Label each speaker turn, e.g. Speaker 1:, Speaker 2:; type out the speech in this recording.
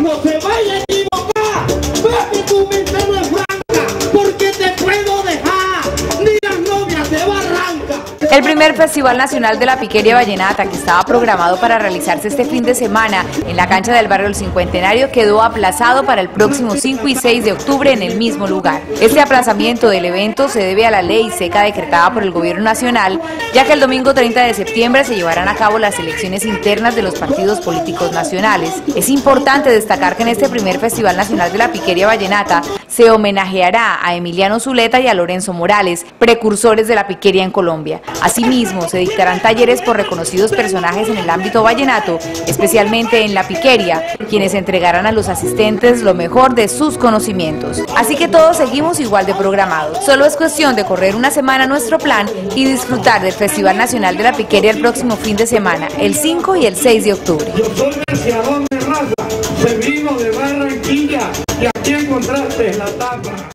Speaker 1: hijo se vaya a equivocar. Ve que tu mente no es franca, porque te puedo dejar, ni las novias de Barranca.
Speaker 2: El primer Festival Nacional de la Piquería Vallenata, que estaba programado para realizarse este fin de semana en la cancha del barrio El Cincuentenario, quedó aplazado para el próximo 5 y 6 de octubre en el mismo lugar. Este aplazamiento del evento se debe a la ley seca decretada por el Gobierno Nacional, ya que el domingo 30 de septiembre se llevarán a cabo las elecciones internas de los partidos políticos nacionales. Es importante destacar que en este primer Festival Nacional de la Piquería Vallenata se homenajeará a Emiliano Zuleta y a Lorenzo Morales, precursores de la piquería en Colombia. Asimismo, se dictarán talleres por reconocidos personajes en el ámbito vallenato, especialmente en la piquería, quienes entregarán a los asistentes lo mejor de sus conocimientos. Así que todos seguimos igual de programados. Solo es cuestión de correr una semana nuestro plan y disfrutar del Festival Nacional de la Piquería el próximo fin de semana, el 5 y el 6 de octubre.
Speaker 1: Yo soy Merciador de Raza, se vino de Barranquilla y aquí encontraste la tapa.